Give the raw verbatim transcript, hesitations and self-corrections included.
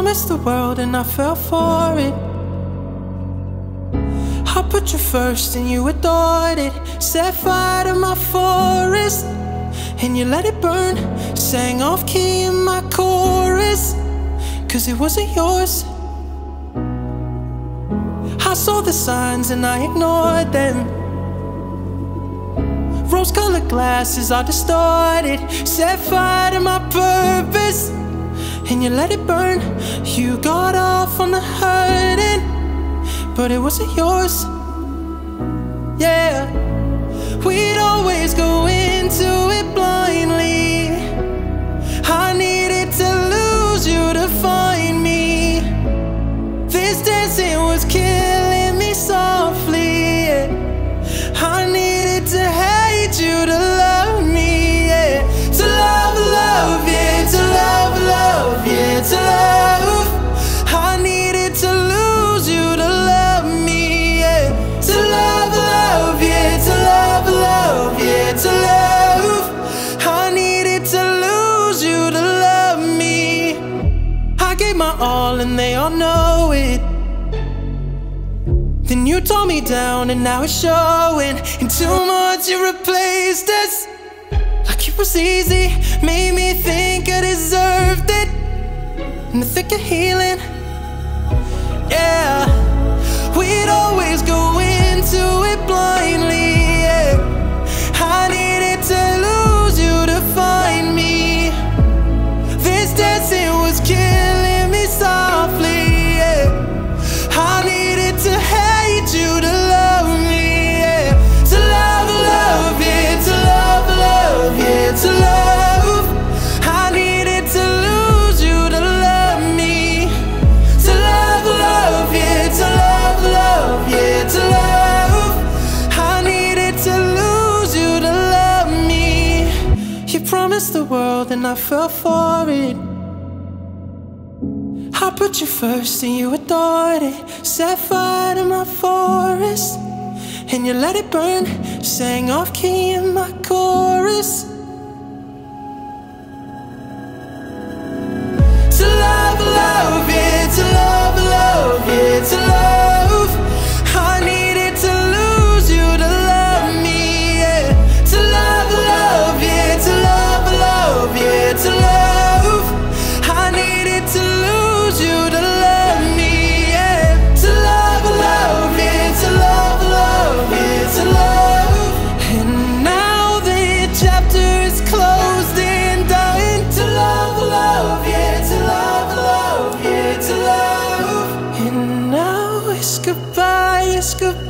promised the world and I fell for it. I put you first and you adored it. Set fire to my forest and you let it burn. Sang off key in my chorus, cause it wasn't yours. I saw the signs and I ignored them. Rose-colored glasses are distorted. Set fire to my purpose and you let it burn. You got off on the hurting, but it wasn't yours. Yeah, we'd always go into it blindly. I needed to lose you to find me. This dancing was killing me softly, yeah. I needed to hate you to love me, yeah. To love, love, yeah. To love, love, yeah. To love. I needed to lose you to love me, yeah. To love, love, yeah. To love, love, yeah. To love. I needed to lose you to love me. I gave my all and they all know it. Then you tore me down and now it's showing. And too much you replaced us, like it was easy. Made me think I deserved it. In the thick of healing, yeah, we'd always go into it blindly, yeah. I needed to lose you to find me. This dancing was killing me softly, yeah. I needed to hate you to love me, yeah. To love, love, yeah. To love, love, yeah. To love. I needed to lose you to love me. To love, love, yeah. To love, love, yeah. To love. I needed to lose you to love me. You promised the world and I fell for it. I put you first and you adored it. Set fire to my forest and you let it burn. Sang off key in my chorus. To love, love, yeah. To love, love, yeah. To love. I needed to lose you to love me, yeah. To love, love, yeah. To love, love, yeah. To love. I needed to lose you to love me, yeah. To love, love, yeah. To love, love, yeah. To love. And now the chapter is closed and done. To love, love, yeah. To love, love, yeah. To love. And now it's goodbye, it's goodbye.